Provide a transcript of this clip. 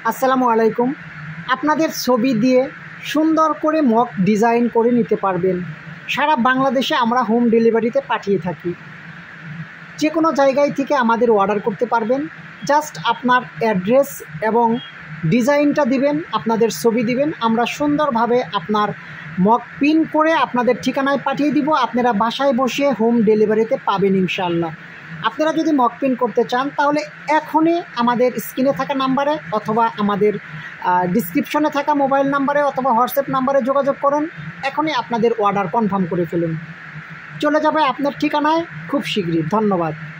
আসসালামু আলাইকুম। আপনাদের ছবি দিয়ে সুন্দর করে মক ডিজাইন করে নিতে পারবেন। সারা বাংলাদেশে আমরা হোম ডেলিভারিতে পাঠিয়ে থাকি। যে কোনো জায়গায় থেকে আমাদের অর্ডার করতে পারবেন। জাস্ট আপনার অ্যাড্রেস এবং ডিজাইনটা দিবেন, আপনাদের ছবি দিবেন, আমরা সুন্দরভাবে আপনার মক প্রিন্ট করে আপনাদের ঠিকানায় পাঠিয়ে দিব। আপনারা বাসায় বসে হোম ডেলিভারিতে পাবেন ইনশাআল্লাহ। আপনারা যদি মক প্রিন্ট করতে চান তাহলে এখনই আমাদের স্ক্রিনে থাকা নাম্বারে অথবা আমাদের ডিসক্রিপশনে থাকা মোবাইল নাম্বারে অথবা হোয়াটসঅ্যাপ নাম্বারে যোগাযোগ করুন। এখনই আপনাদের অর্ডার কনফার্ম করে ফেলুন, চলে যাবে আপনার ঠিকানায় খুব শীঘ্রই। ধন্যবাদ।